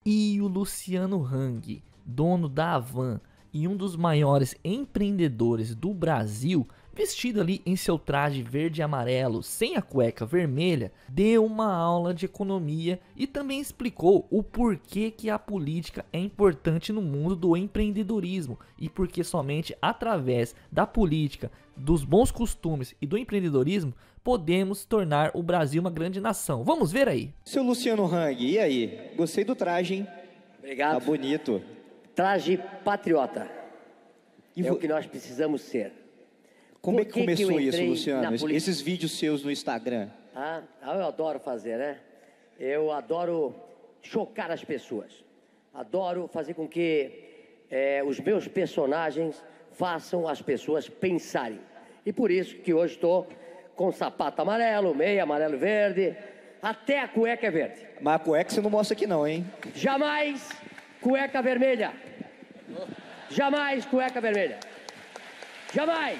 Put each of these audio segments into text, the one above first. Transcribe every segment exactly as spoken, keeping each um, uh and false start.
E o Luciano Hang, dono da Havan e um dos maiores empreendedores do Brasil, vestido ali em seu traje verde e amarelo, sem a cueca vermelha, deu uma aula de economia e também explicou o porquê que a política é importante no mundo do empreendedorismo e porque somente através da política, dos bons costumes e do empreendedorismo podemos tornar o Brasil uma grande nação. Vamos ver aí. Seu Luciano Hang, e aí? Gostei do traje, hein? Obrigado. Tá bonito. Traje patriota. E é vo... o que nós precisamos ser. Como Por é que, que começou que eu isso, entrei Luciano? na política? Esses vídeos seus no Instagram. Ah, eu adoro fazer, né? Eu adoro chocar as pessoas. Adoro fazer com que é, os meus personagens façam as pessoas pensarem. E por isso que hoje estou com sapato amarelo, meia amarelo e verde, até a cueca é verde. Mas a cueca você não mostra aqui não, hein? Jamais cueca vermelha. Jamais cueca vermelha. Jamais.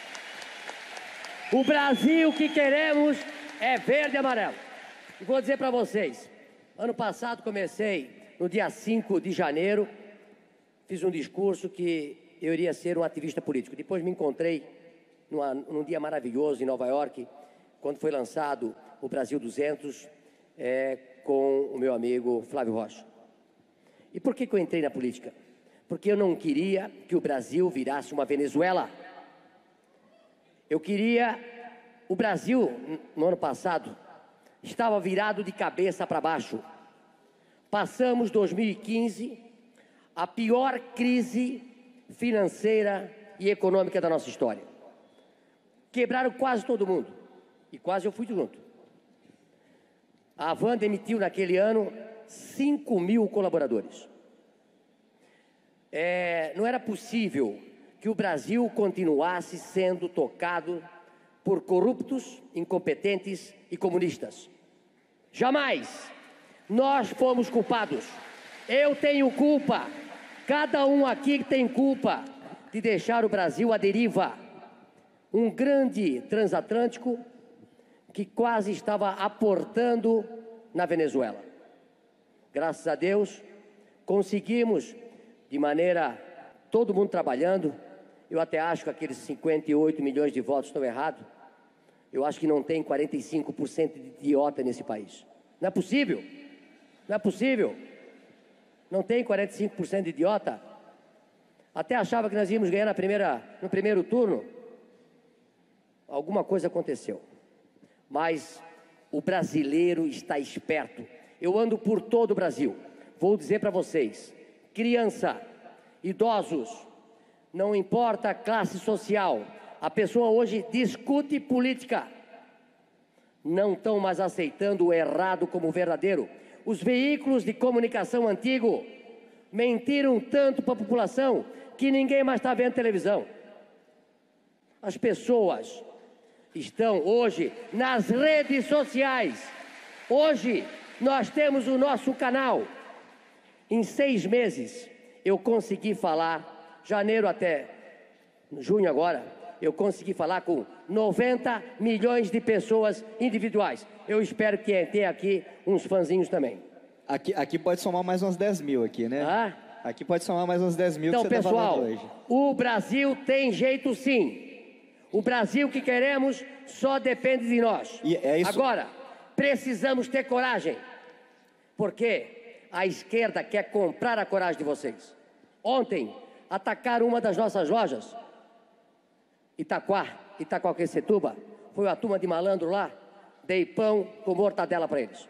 O Brasil que queremos é verde e amarelo. E vou dizer para vocês, ano passado comecei, no dia cinco de janeiro, fiz um discurso que eu iria ser um ativista político. Depois me encontrei numa, num dia maravilhoso em Nova York, quando foi lançado o Brasil duzentos, é, com o meu amigo Flávio Rocha. E por que que eu entrei na política? Porque eu não queria que o Brasil virasse uma Venezuela. Eu queria... O Brasil, no ano passado, estava virado de cabeça para baixo. Passamos dois mil e quinze, a pior crise financeira e econômica da nossa história. Quebraram quase todo mundo. E quase eu fui junto. A Havan demitiu naquele ano cinco mil colaboradores. É, não era possível que o Brasil continuasse sendo tocado por corruptos, incompetentes e comunistas. Jamais. Nós fomos culpados. Eu tenho culpa. Cada um aqui tem culpa de deixar o Brasil à deriva. Um grande transatlântico que quase estava aportando na Venezuela. Graças a Deus, conseguimos, de maneira, todo mundo trabalhando. Eu até acho que aqueles cinquenta e oito milhões de votos estão errados. Eu acho que não tem quarenta e cinco por cento de idiota nesse país. Não é possível. Não é possível. Não tem quarenta e cinco por cento de idiota. Até achava que nós íamos ganhar na primeira, no primeiro turno. Alguma coisa aconteceu. Mas o brasileiro está esperto. Eu ando por todo o Brasil. Vou dizer para vocês. Criança, idosos, não importa a classe social. A pessoa hoje discute política. Não estão mais aceitando o errado como verdadeiro. Os veículos de comunicação antigos mentiram tanto para a população que ninguém mais está vendo televisão. As pessoas estão hoje nas redes sociais. Hoje nós temos o nosso canal. Em seis meses eu consegui falar, janeiro até junho agora, eu consegui falar com noventa milhões de pessoas individuais. Eu espero que tenha aqui uns fãzinhos também. Aqui, aqui pode somar mais uns dez mil aqui, né? Ah? Aqui pode somar mais uns dez mil então, que você pessoal, tá falando hoje. O Brasil tem jeito sim. O Brasil que queremos só depende de nós. E é isso... Agora, precisamos ter coragem. Porque a esquerda quer comprar a coragem de vocês. Ontem, atacaram uma das nossas lojas. Itaquá, Itaquaquecetuba, foi uma turma de malandro lá, dei pão com mortadela para eles.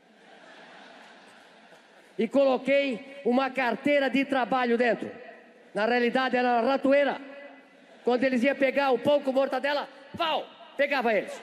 E coloquei uma carteira de trabalho dentro. Na realidade era uma ratoeira. Quando eles iam pegar o pão com mortadela, pau, pegava eles.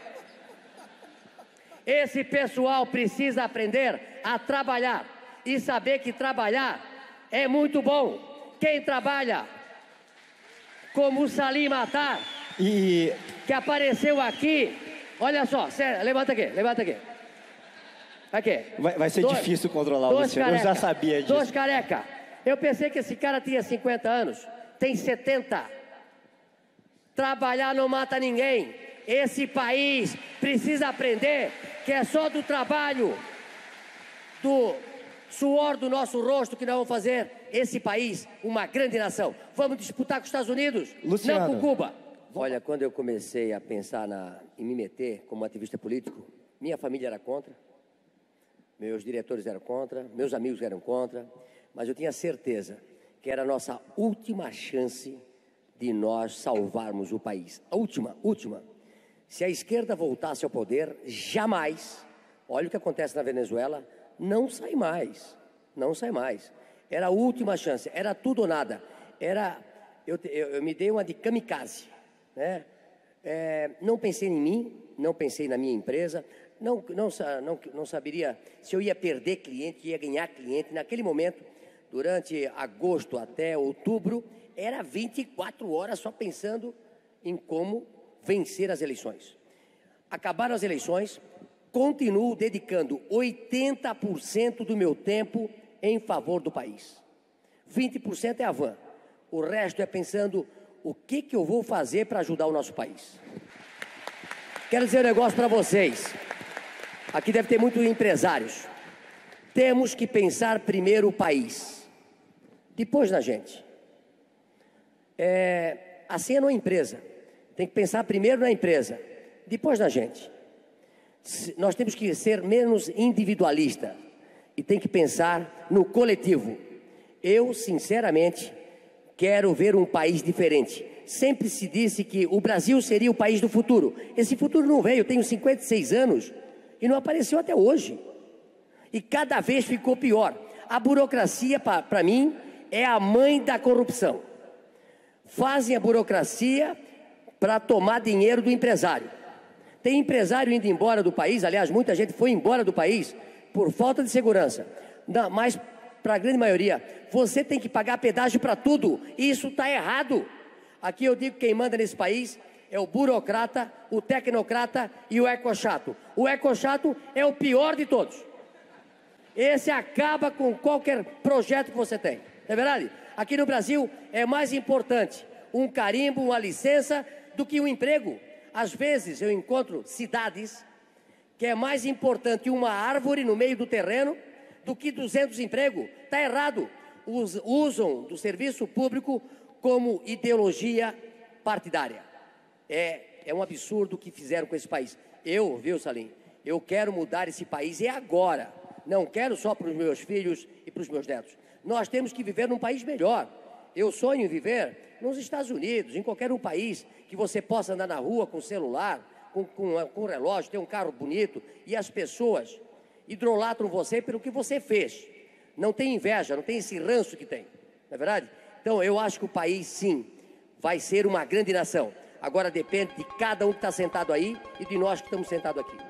Esse pessoal precisa aprender a trabalhar e saber que trabalhar é muito bom. Quem trabalha como o Salim Matar, e... que apareceu aqui, olha só, sério, levanta aqui, levanta aqui. Aqui. Vai, vai ser dois, difícil controlar o Luciano, eu já sabia disso. Dois careca. Eu pensei que esse cara tinha cinquenta anos, tem setenta. Trabalhar não mata ninguém. Esse país precisa aprender que é só do trabalho, do suor do nosso rosto que nós vamos fazer esse país uma grande nação. Vamos disputar com os Estados Unidos, Luciano. não com Cuba. Olha, quando eu comecei a pensar na, em me meter como ativista político, minha família era contra, meus diretores eram contra, meus amigos eram contra, mas eu tinha certeza que era a nossa última chance de nós salvarmos o país. A última, última. Se a esquerda voltasse ao poder, jamais, olha o que acontece na Venezuela, não sai mais, não sai mais. Era a última chance, era tudo ou nada. Era, eu, eu, eu me dei uma de kamikaze, né? É, não pensei em mim, não pensei na minha empresa, não, não, não, não saberia se eu ia perder cliente, ia ganhar cliente. Naquele momento, durante agosto até outubro, era vinte e quatro horas só pensando em como vencer as eleições. Acabaram as eleições, continuo dedicando oitenta por cento do meu tempo em favor do país. vinte por cento é a van. O resto é pensando o que, que eu vou fazer para ajudar o nosso país. Quero dizer um negócio para vocês. Aqui deve ter muitos empresários. Temos que pensar primeiro o país, depois na gente. É, assim é numa empresa. Tem que pensar primeiro na empresa, depois na gente. Nós temos que ser menos individualista e tem que pensar no coletivo. Eu, sinceramente, quero ver um país diferente. Sempre se disse que o Brasil seria o país do futuro. Esse futuro não veio, eu tenho cinquenta e seis anos e não apareceu até hoje. E cada vez ficou pior. A burocracia, para mim, é a mãe da corrupção. Fazem a burocracia para tomar dinheiro do empresário. Tem empresário indo embora do país, aliás, muita gente foi embora do país por falta de segurança. Não, mas, para a grande maioria, você tem que pagar pedágio para tudo. E isso está errado. Aqui eu digo que quem manda nesse país é o burocrata, o tecnocrata e o ecochato. O ecochato é o pior de todos. Esse acaba com qualquer projeto que você tem. Não é verdade? Aqui no Brasil é mais importante um carimbo, uma licença, do que um emprego. Às vezes eu encontro cidades que é mais importante uma árvore no meio do terreno do que duzentos empregos. Está errado. Us, usam do serviço público como ideologia partidária. É, é um absurdo o que fizeram com esse país. Eu, viu, Salim, eu quero mudar esse país e agora. Não quero só para os meus filhos e para os meus netos. Nós temos que viver num país melhor. Eu sonho em viver nos Estados Unidos, em qualquer um país que você possa andar na rua com celular, com, com, com relógio, ter um carro bonito e as pessoas idolatram você pelo que você fez. Não tem inveja, não tem esse ranço que tem. Não é verdade? Então, eu acho que o país, sim, vai ser uma grande nação. Agora depende de cada um que está sentado aí e de nós que estamos sentados aqui.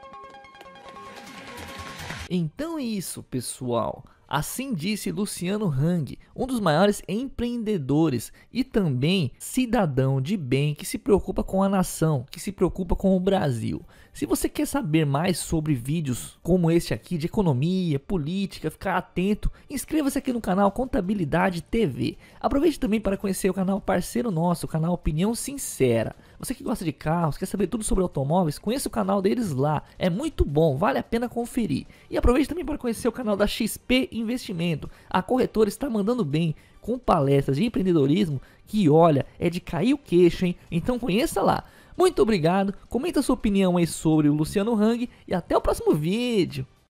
Então é isso, pessoal. Assim disse Luciano Hang, um dos maiores empreendedores e também cidadão de bem que se preocupa com a nação, que se preocupa com o Brasil. Se você quer saber mais sobre vídeos como este aqui de economia, política, ficar atento, inscreva-se aqui no canal Contabilidade T V. Aproveite também para conhecer o canal parceiro nosso, o canal Opinião Sincera. Você que gosta de carros, quer saber tudo sobre automóveis, conheça o canal deles lá. É muito bom, vale a pena conferir. E aproveite também para conhecer o canal da X P Investimento. A corretora está mandando bem com palestras de empreendedorismo que, olha, é de cair o queixo, hein? Então conheça lá. Muito obrigado, comenta sua opinião aí sobre o Luciano Hang e até o próximo vídeo.